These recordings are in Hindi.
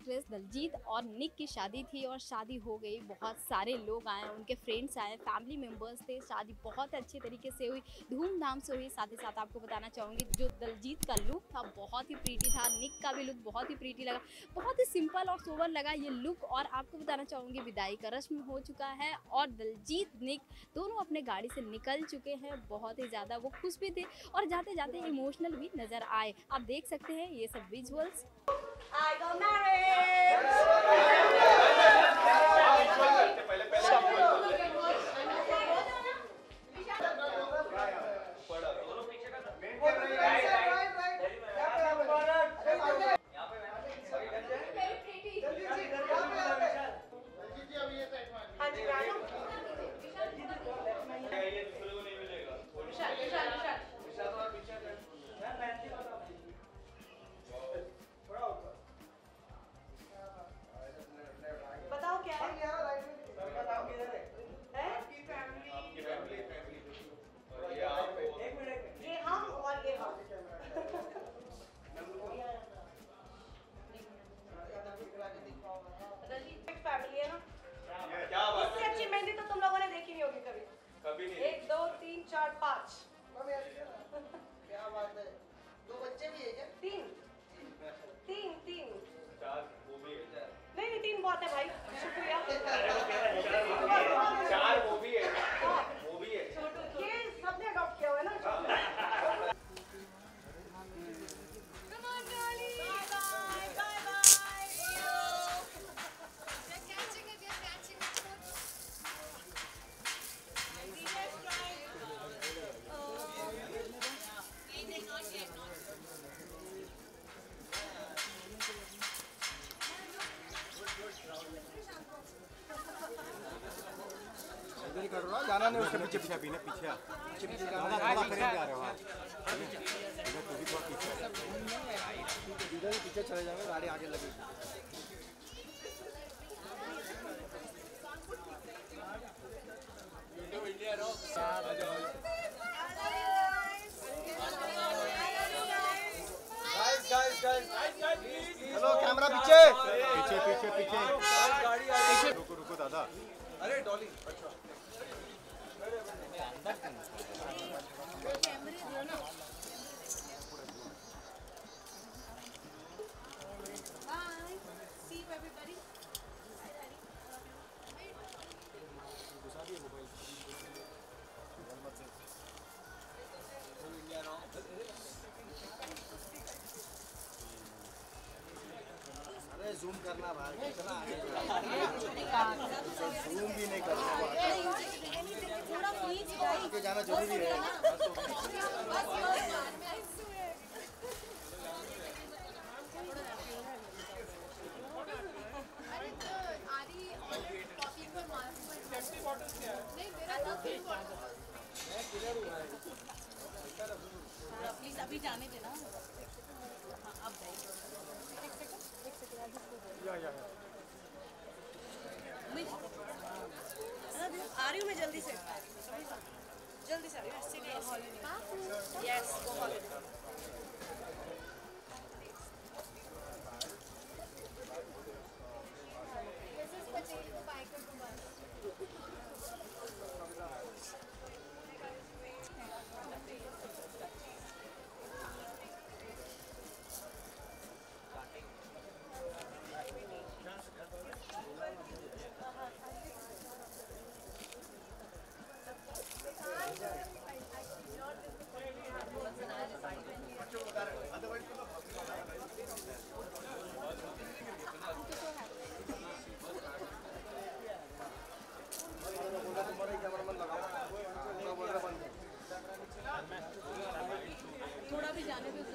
एक्ट्रेस दलजीत और निक की शादी थी और शादी हो गई। बहुत सारे लोग आए, उनके फ्रेंड्स आए, फैमिली मेम्बर्स थे। शादी बहुत अच्छे तरीके से हुई, धूमधाम से हुई। साथ ही साथ आपको बताना चाहूँगी जो दलजीत का लुक था बहुत ही प्रीटी था, निक का भी लुक बहुत ही प्रीटी लगा, बहुत ही सिंपल और सोबर लगा ये लुक। और आपको बताना चाहूँगी विदाई का रस्म हो चुका है और दलजीत निक दोनों अपने गाड़ी से निकल चुके हैं। बहुत ही ज़्यादा वो खुश भी थे और जाते जाते इमोशनल भी नज़र आए। आप देख सकते हैं ये सब विजुअल्स। I got married. बताओ क्या है? ये हम और ये हम। फैमिली है ना? इससे अच्छी मेहंदी तो तुम लोगों ने देखी नहीं होगी कभी। कभी नहीं। 1 2 3 4 5। क्या बात है? 2 बच्चे भी है क्या? 3 3 4 वो भी है। नहीं 3 बहुत है भाई। शुक्रिया। 4 वो भी है। वो भी है। ये सबने अडॉप्ट किया हुआ है ना? कर रहा जाना नहीं उसके पीछे पीछे पीने पीछे जाना थोड़ा करीब जा रहे हो आप इधर तो भी बहुत पीछे इधर पीछे चले जाएंगे गाड़ी आगे लगेगी। हेलो कैमरा पीछे पीछे पीछे पीछे रुको रुको दादा। अरे डॉली अच्छा जूम करना भाई कितना जूम भी नहीं करना आगे जाना जरूरी है। प्लीज अभी जाने देना। अब आ रही हूँ मैं जल्दी से आ रही हूँ। यस वो हॉलिडे। थोड़ा भी जाने दो।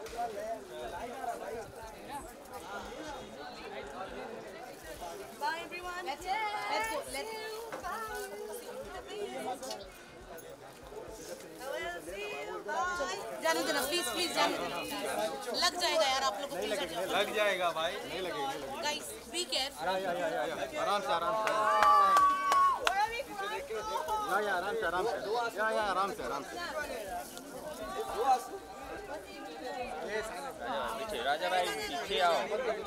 Bye everyone. Let's go. Let's go. जाने देना प्लीज प्लीज जाने देना। लग जाएगा यार आप लोग को। लग जाएगा भाई नहीं लगेगा। Guys be careful. आराम से आराम से आराम से आराम से। पीछे राजा भाई पीछे आओ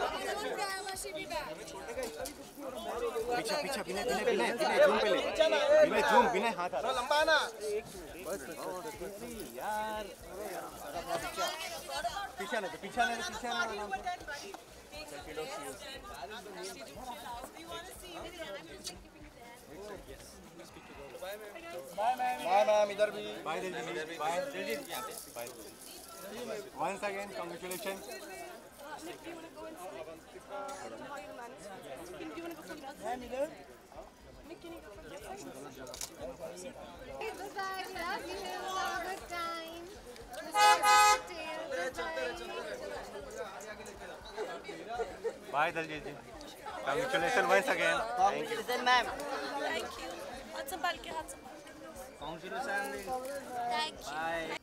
पीछे पीछे बिना बिना बिना बिना जूम पे ले बिना जूम बिना हाथ आ लंबा ना बस यार पीछे नहीं पीछे नहीं पीछे नहीं बाय मैम इधर भी bye Diljit bye Diljit bye once again congratulations Bye-bye. Love you. Have a good time. bye Diljit ji congratulations once again thank you Thank you. हाथ संभाल के हाथ संभाल congratulations Thank you. bye